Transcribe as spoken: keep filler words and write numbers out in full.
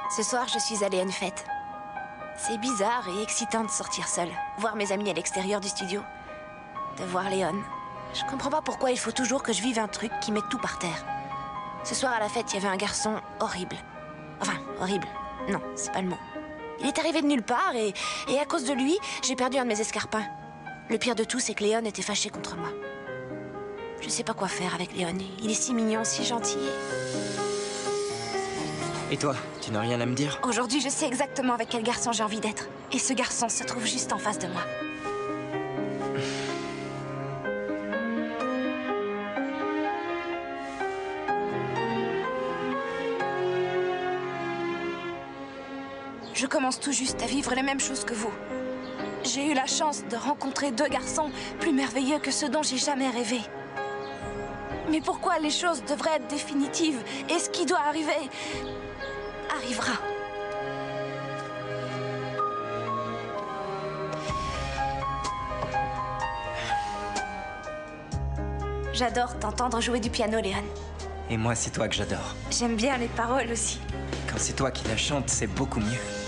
Ce soir, je suis allée à une fête. C'est bizarre et excitant de sortir seule, voir mes amis à l'extérieur du studio, de voir Léon. Je comprends pas pourquoi il faut toujours que je vive un truc qui met tout par terre. Ce soir à la fête, il y avait un garçon horrible. Enfin, horrible. Non, c'est pas le mot. Il est arrivé de nulle part et, et à cause de lui, j'ai perdu un de mes escarpins. Le pire de tout, c'est que Léon était fâché contre moi. Je sais pas quoi faire avec Léon. Il est si mignon, si gentil. Et toi, tu n'as rien à me dire? Aujourd'hui, je sais exactement avec quel garçon j'ai envie d'être. Et ce garçon se trouve juste en face de moi. Je commence tout juste à vivre les mêmes choses que vous. J'ai eu la chance de rencontrer deux garçons plus merveilleux que ceux dont j'ai jamais rêvé. Mais pourquoi les choses devraient être définitives? Et ce qui doit arriver arrivera. J'adore t'entendre jouer du piano, Léon. Et moi, c'est toi que j'adore. J'aime bien les paroles aussi. Quand c'est toi qui la chantes, c'est beaucoup mieux.